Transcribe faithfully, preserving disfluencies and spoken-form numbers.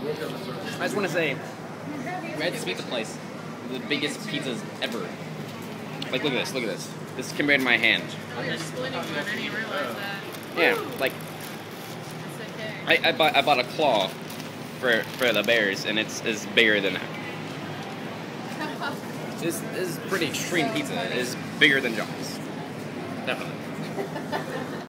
I just want to say, we had this pizza place, the biggest pizzas ever. Like, look at this, look at this. This can in my hand. Oh, you're splitting one. I didn't realize that. Yeah, like, That's okay. I, I bought I bought a claw for for the bears, and it's is bigger than that. This, this is pretty extreme pizza. It is bigger than John's. Definitely.